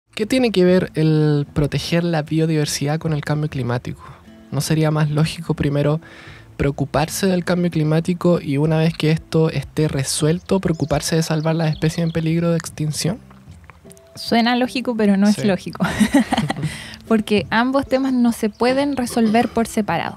¿Qué tiene que ver el proteger la biodiversidad con el cambio climático? ¿No sería más lógico primero preocuparse del cambio climático y una vez que esto esté resuelto, preocuparse de salvar las especies en peligro de extinción? Suena lógico, pero no es lógico. Porque ambos temas no se pueden resolver por separado.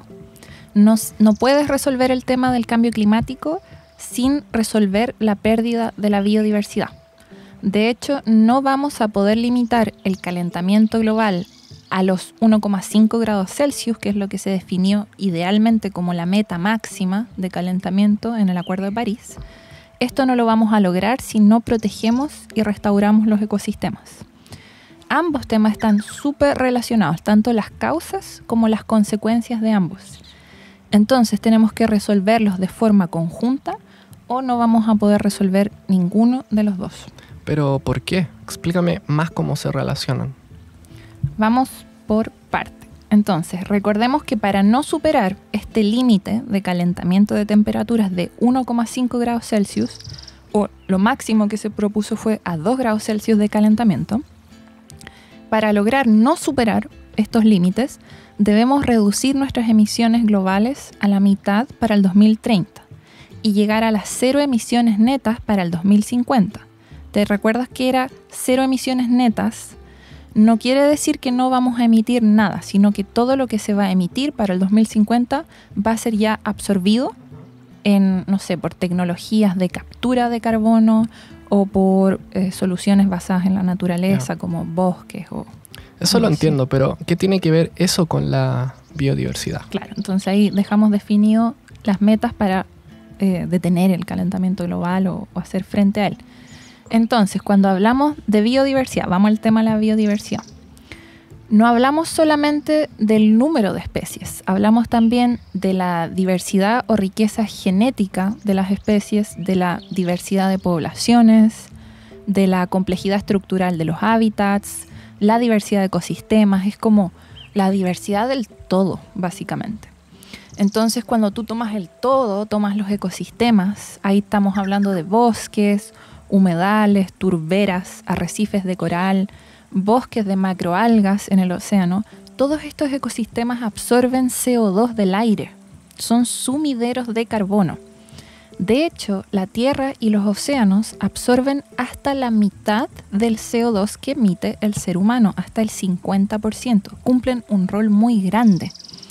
No puedes resolver el tema del cambio climático sin resolver la pérdida de la biodiversidad. De hecho, no vamos a poder limitar el calentamiento global a los 1,5 grados Celsius, que es lo que se definió idealmente como la meta máxima de calentamiento en el Acuerdo de París. Esto no lo vamos a lograr si no protegemos y restauramos los ecosistemas. Ambos temas están súper relacionados, tanto las causas como las consecuencias de ambos. Entonces tenemos que resolverlos de forma conjunta o no vamos a poder resolver ninguno de los dos. ¿Pero por qué? Explícame más cómo se relacionan. Vamos por parte. Entonces, recordemos que para no superar este límite de calentamiento de temperaturas de 1,5 grados Celsius, o lo máximo que se propuso fue a 2 grados Celsius de calentamiento, para lograr no superar estos límites, debemos reducir nuestras emisiones globales a la mitad para el 2030 y llegar a las 0 emisiones netas para el 2050. ¿Te recuerdas que era 0 emisiones netas? No quiere decir que no vamos a emitir nada, sino que todo lo que se va a emitir para el 2050 va a ser ya absorbido en, no sé, por tecnologías de captura de carbono o por soluciones basadas en la naturaleza, como bosques o... Eso lo entiendo, pero ¿qué tiene que ver eso con la biodiversidad? Claro, entonces ahí dejamos definido las metas para detener el calentamiento global o hacer frente a él. Entonces, cuando hablamos de biodiversidad, vamos al tema de la biodiversidad. No hablamos solamente del número de especies, hablamos también de la diversidad o riqueza genética de las especies, de la diversidad de poblaciones, de la complejidad estructural de los hábitats, la diversidad de ecosistemas, es como la diversidad del todo, básicamente. Entonces, cuando tú tomas el todo, tomas los ecosistemas, ahí estamos hablando de bosques, humedales, turberas, arrecifes de coral, bosques de macroalgas en el océano. Todos estos ecosistemas absorben CO2 del aire, son sumideros de carbono. De hecho, la Tierra y los océanos absorben hasta la mitad del CO2 que emite el ser humano, hasta el 50%. Cumplen un rol muy grande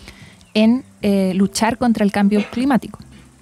en luchar contra el cambio climático.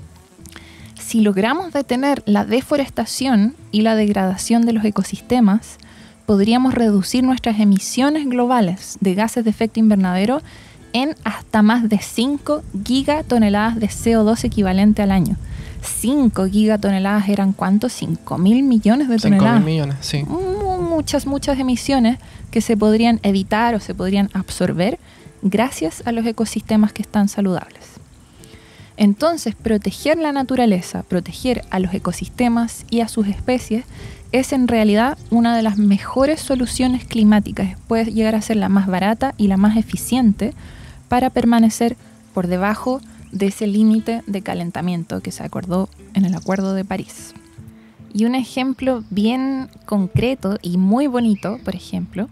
Si logramos detener la deforestación y la degradación de los ecosistemas, podríamos reducir nuestras emisiones globales de gases de efecto invernadero en hasta más de 5 gigatoneladas de CO2 equivalente al año. 5 gigatoneladas eran ¿cuántos? 5.000 millones de toneladas. 5.000 millones, sí. Muchas emisiones que se podrían evitar o se podrían absorber gracias a los ecosistemas que están saludables. Entonces, proteger la naturaleza, proteger a los ecosistemas y a sus especies es en realidad una de las mejores soluciones climáticas. Puede llegar a ser la más barata y la más eficiente para permanecer por debajo de ese límite de calentamiento que se acordó en el Acuerdo de París. Y un ejemplo bien concreto y muy bonito, por ejemplo,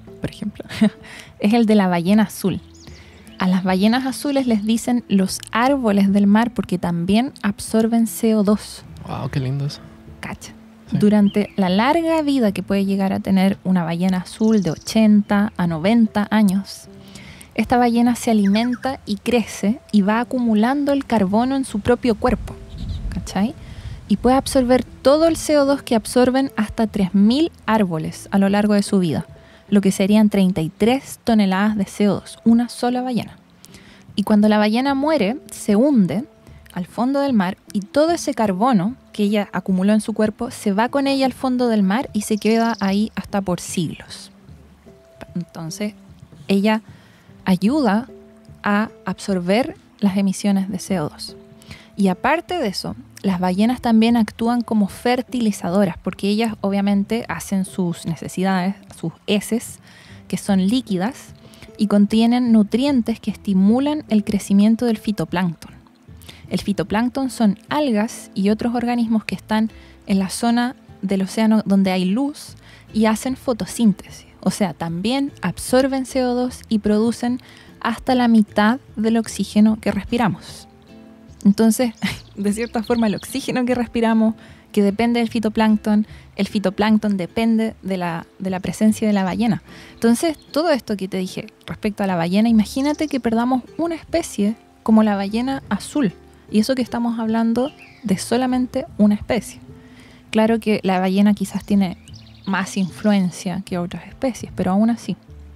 es el de la ballena azul. A las ballenas azules les dicen los árboles del mar porque también absorben CO2. ¡Wow, qué lindo eso! Cacha. Sí. Durante la larga vida que puede llegar a tener una ballena azul de 80 a 90 años, esta ballena se alimenta y crece y va acumulando el carbono en su propio cuerpo, ¿cachai? Y puede absorber todo el CO2 que absorben hasta 3.000 árboles a lo largo de su vida, lo que serían 33 toneladas de CO2, una sola ballena. Y cuando la ballena muere, se hunde al fondo del mar y todo ese carbono que ella acumuló en su cuerpo se va con ella al fondo del mar y se queda ahí hasta por siglos. Entonces, ella ayuda a absorber las emisiones de CO2. Y aparte de eso, las ballenas también actúan como fertilizadoras porque ellas obviamente hacen sus necesidades, sus heces, que son líquidas y contienen nutrientes que estimulan el crecimiento del fitoplancton. El fitoplancton son algas y otros organismos que están en la zona del océano donde hay luz y hacen fotosíntesis. O sea, también absorben CO2 y producen hasta la mitad del oxígeno que respiramos. Entonces, de cierta forma, el oxígeno que respiramos, que depende del fitoplancton, el fitoplancton depende de la presencia de la ballena. Entonces, todo esto que te dije respecto a la ballena, imagínate que perdamos una especie como la ballena azul. Y eso que estamos hablando de solamente una especie. Claro que la ballena quizás tiene más influencia que otras especies, pero aún así.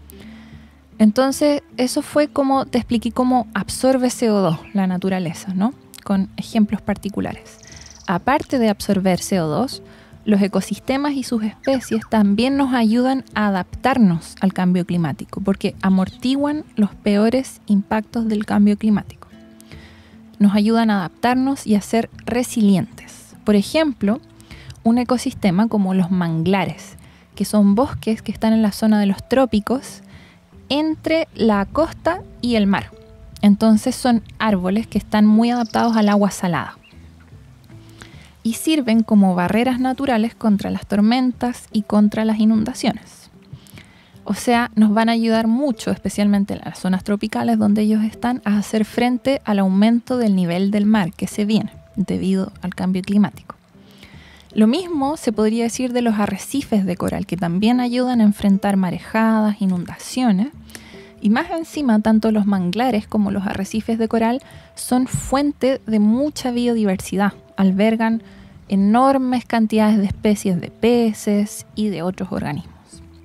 Entonces, eso fue como te expliqué cómo absorbe CO2 la naturaleza, ¿no? Con ejemplos particulares. Aparte de absorber CO2, los ecosistemas y sus especies también nos ayudan a adaptarnos al cambio climático, porque amortiguan los peores impactos del cambio climático. Nos ayudan a adaptarnos y a ser resilientes. Por ejemplo, un ecosistema como los manglares, que son bosques que están en la zona de los trópicos, entre la costa y el mar. Entonces son árboles que están muy adaptados al agua salada y sirven como barreras naturales contra las tormentas y contra las inundaciones. O sea, nos van a ayudar mucho, especialmente en las zonas tropicales donde ellos están, a hacer frente al aumento del nivel del mar que se viene debido al cambio climático. Lo mismo se podría decir de los arrecifes de coral, que también ayudan a enfrentar marejadas, inundaciones. Y más encima, tanto los manglares como los arrecifes de coral son fuente de mucha biodiversidad. Albergan enormes cantidades de especies de peces y de otros organismos.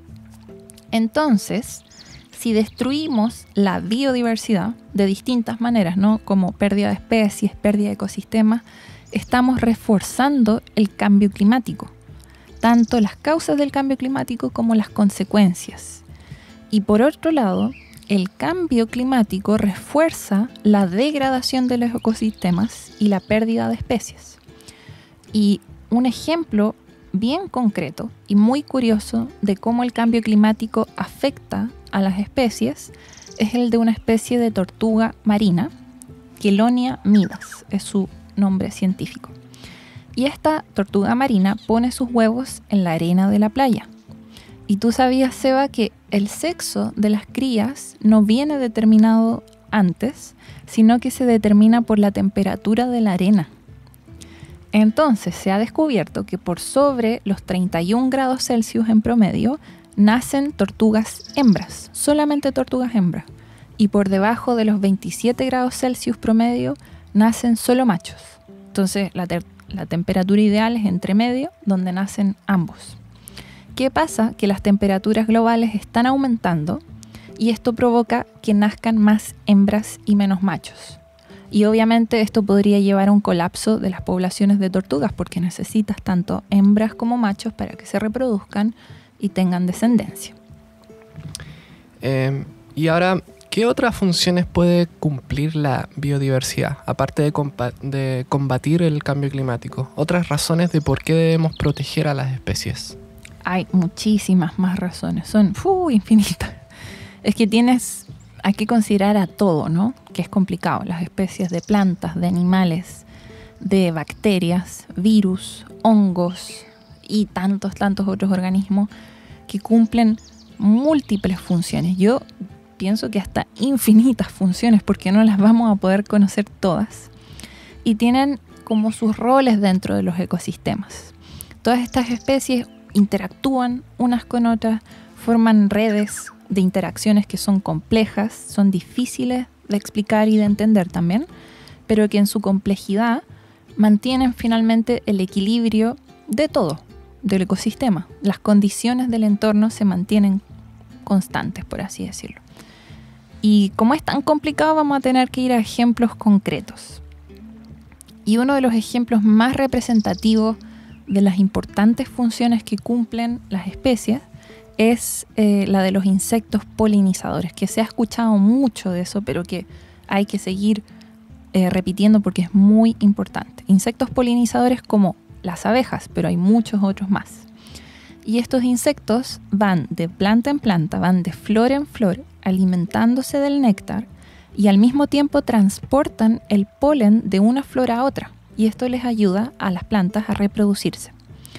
Entonces, si destruimos la biodiversidad de distintas maneras, ¿no? Como pérdida de especies, pérdida de ecosistemas, estamos reforzando el cambio climático, tanto las causas del cambio climático como las consecuencias. Y por otro lado, el cambio climático refuerza la degradación de los ecosistemas y la pérdida de especies. Y un ejemplo bien concreto y muy curioso de cómo el cambio climático afecta a las especies es el de una especie de tortuga marina, Chelonia midas, es su nombre científico. Y esta tortuga marina pone sus huevos en la arena de la playa. Y tú sabías, Seba, que el sexo de las crías no viene determinado antes, sino que se determina por la temperatura de la arena. Entonces se ha descubierto que por sobre los 31 grados Celsius en promedio nacen tortugas hembras, solamente tortugas hembras. Y por debajo de los 27 grados Celsius promedio nacen solo machos. Entonces la temperatura ideal es entre medio, donde nacen ambos. ¿Qué pasa? Que las temperaturas globales están aumentando y esto provoca que nazcan más hembras y menos machos. Y obviamente esto podría llevar a un colapso de las poblaciones de tortugas porque necesitas tanto hembras como machos para que se reproduzcan y tengan descendencia. Y ahora, ¿qué otras funciones puede cumplir la biodiversidad, aparte de combatir el cambio climático? ¿Otras razones de por qué debemos proteger a las especies? Hay muchísimas más razones, son infinitas. Es que hay que considerar a todo, ¿no? Que es complicado, las especies de plantas, de animales, de bacterias, virus, hongos y tantos otros organismos que cumplen múltiples funciones. Yo pienso que hasta infinitas funciones porque no las vamos a poder conocer todas. Y tienen como sus roles dentro de los ecosistemas. Todas estas especies interactúan unas con otras, forman redes de interacciones que son complejas, son difíciles de explicar y de entender también, pero que en su complejidad mantienen finalmente el equilibrio de todo, del ecosistema. Las condiciones del entorno se mantienen constantes, por así decirlo. Y como es tan complicado, vamos a tener que ir a ejemplos concretos. Y uno de los ejemplos más representativos de las importantes funciones que cumplen las especies es la de los insectos polinizadores, que se ha escuchado mucho de eso, pero que hay que seguir repitiendo porque es muy importante. Insectos polinizadores como las abejas, pero hay muchos otros más. Y estos insectos van de planta en planta, van de flor en flor, alimentándose del néctar y al mismo tiempo transportan el polen de una flor a otra. Y esto les ayuda a las plantas a reproducirse.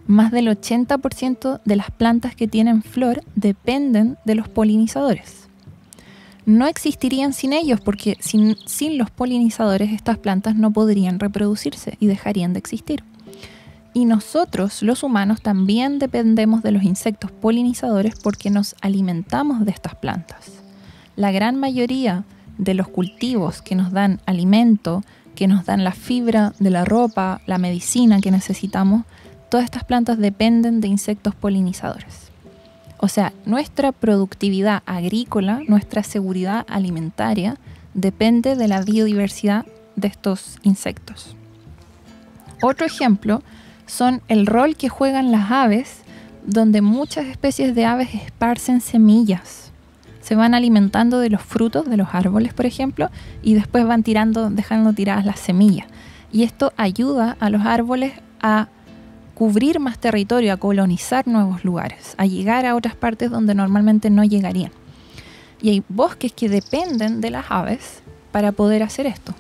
más del 80% de las plantas que tienen flor dependen de los polinizadores. No existirían sin ellos porque sin los polinizadores estas plantas no podrían reproducirse y dejarían de existir. Y nosotros, los humanos, también dependemos de los insectos polinizadores porque nos alimentamos de estas plantas. La gran mayoría de los cultivos que nos dan alimento, que nos dan la fibra de la ropa, la medicina que necesitamos, todas estas plantas dependen de insectos polinizadores. O sea, nuestra productividad agrícola, nuestra seguridad alimentaria, depende de la biodiversidad de estos insectos. Otro ejemplo son el rol que juegan las aves, donde muchas especies de aves esparcen semillas. Se van alimentando de los frutos de los árboles, por ejemplo, y después van dejando tiradas las semillas. Y esto ayuda a los árboles a cubrir más territorio, a colonizar nuevos lugares, a llegar a otras partes donde normalmente no llegarían. Y hay bosques que dependen de las aves para poder hacer esto.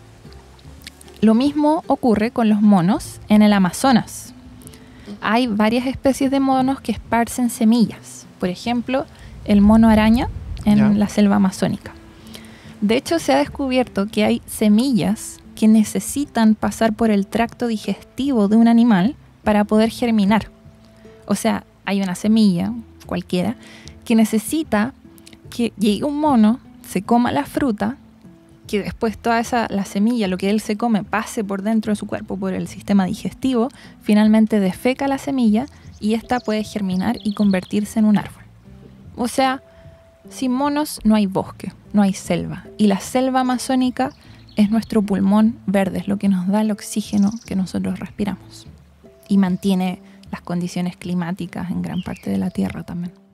Lo mismo ocurre con los monos en el Amazonas. Hay varias especies de monos que esparcen semillas. Por ejemplo, el mono araña en la selva amazónica. De hecho, se ha descubierto que hay semillas que necesitan pasar por el tracto digestivo de un animal para poder germinar. O sea, hay una semilla, cualquiera, que necesita que llegue un mono, se coma la fruta, que después la semilla, lo que él se come, pase por dentro de su cuerpo, por el sistema digestivo, finalmente defeca la semilla y ésta puede germinar y convertirse en un árbol. O sea, sin monos no hay bosque, no hay selva. Y la selva amazónica es nuestro pulmón verde, es lo que nos da el oxígeno que nosotros respiramos. Y mantiene las condiciones climáticas en gran parte de la Tierra también.